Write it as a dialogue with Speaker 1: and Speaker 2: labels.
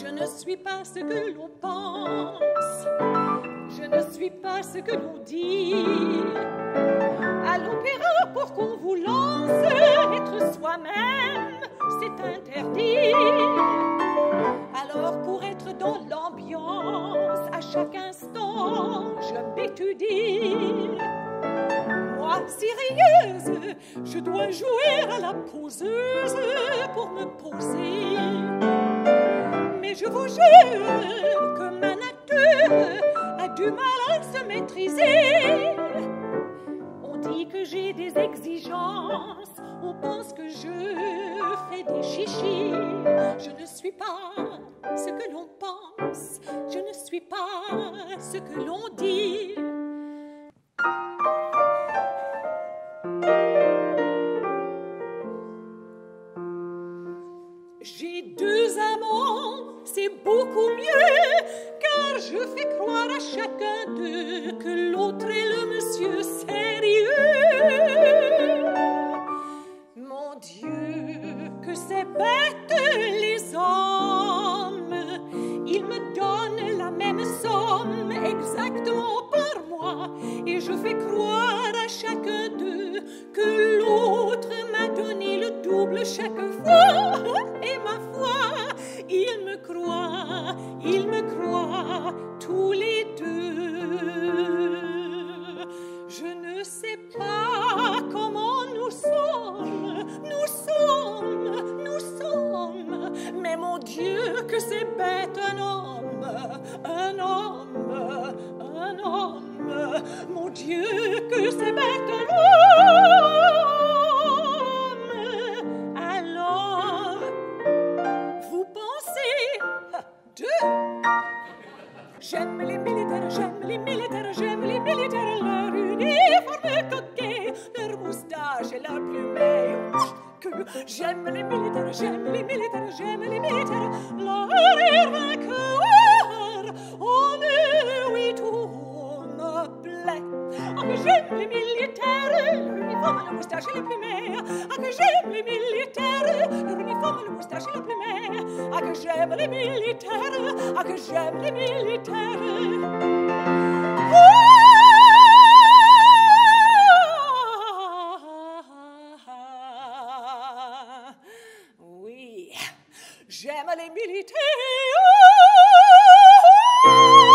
Speaker 1: Je ne suis pas ce que l'on pense, je ne suis pas ce que l'on dit. À l'opéra, pour qu'on vous lance, être soi-même, c'est interdit. Alors pour être dans l'ambiance, à chaque instant, je m'étudie. Moi, sérieuse, je dois jouer à la poseuse pour me poser. Mais je vous jure que ma nature a du mal à se maîtriser. On dit que j'ai des exigences, on pense que je fais des chichis. Je ne suis pas ce que l'on pense, je ne suis pas ce que l'on dit. J'ai 2 amants, c'est beaucoup mieux, car je fais croire à chacun d'eux que l'autre est le monsieur sérieux. Mon Dieu, que c'est bête les hommes, ils me donnent la même somme exactement par mois, et je fais croire à chacun d'eux que l'autre m'a donné le double chaque fois. Et ma foi, ils me croient tous les deux. Je ne sais pas comment nous sommes, mais mon Dieu, que c'est bête un homme, mon Dieu, que c'est bête un homme. Alors, vous pensez deux. J'aime les militaires, j'aime les militaires, j'aime les militaires, leur uniforme coquet, leur moustache et leur plumet. J'aime les militaires, j'aime les militaires, j'aime les militaires, leur air vainqueur. Oh mais oui, tout me plaît. Ah que j'aime les militaires, leur uniforme, leur moustache et leur plumet. Ah que j'aime les militaires, leur uniforme, leur moustache et leur plumet. Ah que j'aime les militaires, ah que j'aime les militaires. Oui, j'aime les militaires.